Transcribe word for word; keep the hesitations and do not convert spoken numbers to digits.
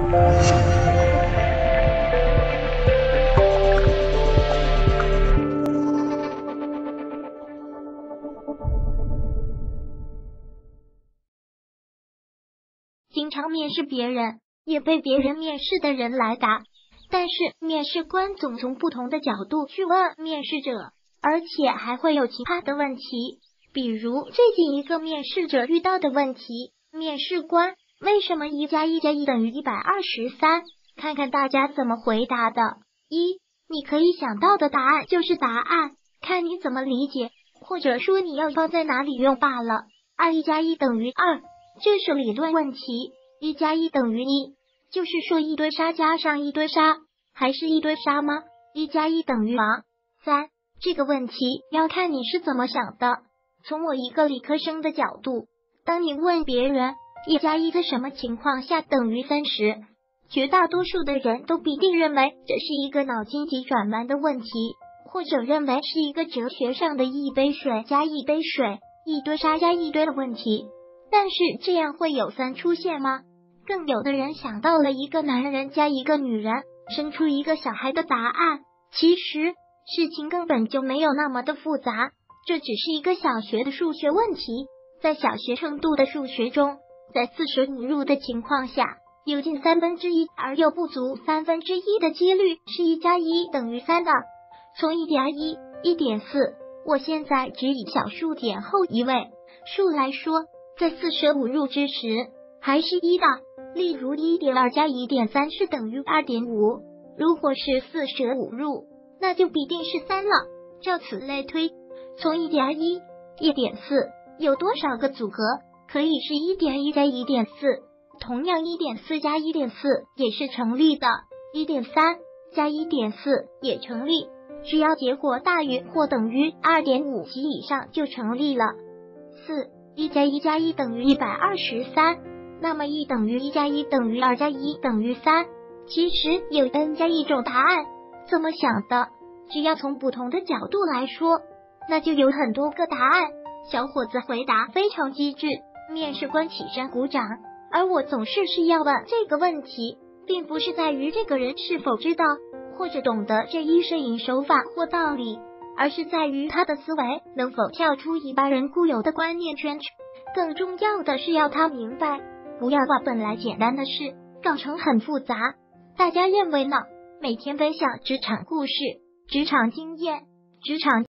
经常面试别人，也被别人面试的人来答，但是面试官总从不同的角度去问面试者，而且还会有其他的问题。比如最近一个面试者遇到的问题，面试官，为什么一加一加一等于一百二十三？看看大家怎么回答的。一，你可以想到的答案就是答案，看你怎么理解，或者说你要放在哪里用罢了。二，一加一等于二，这是理论问题。一加一等于一，就是说一堆沙加上一堆沙，还是一堆沙吗？一加一等于王。三，这个问题要看你是怎么想的。从我一个理科生的角度，当你问别人一加一在什么情况下等于三时，绝大多数的人都必定认为这是一个脑筋急转弯的问题，或者认为是一个哲学上的一杯水加一杯水，一堆沙加一堆的问题。但是这样会有三出现吗？更有的人想到了一个男人加一个女人生出一个小孩的答案，其实事情根本就没有那么的复杂，这只是一个小学的数学问题。在小学程度的数学中，在四舍五入的情况下，有近三分之一而又不足三分之一的几率是一加一等于三的。从一加一、一点四，我现在只以小数点后一位数来说，在四舍五入之时还是一的。例如 一点二 加 一点三 是等于 二点五， 如果是四舍五入，那就必定是三了。照此类推，从一加一、一点四 有多少个组合可以是 一点一 加 一点四， 同样 一点四 加 一点四 也是成立的， 一点三 加 一点四 也成立，只要结果大于或等于 二点五 及以上就成立了。四，一加一加一等于一百二十三，那么一等于一加一等于二加一等于三，其实有 n 加一种答案，怎么想的？只要从不同的角度来说，那就有很多个答案。小伙子回答非常机智，面试官起身鼓掌。而我总是是要问这个问题，并不是在于这个人是否知道或者懂得这一摄影手法或道理，而是在于他的思维能否跳出一般人固有的观念圈。更重要的是要他明白，不要把本来简单的事搞成很复杂。大家认为呢？每天分享职场故事、职场经验、职场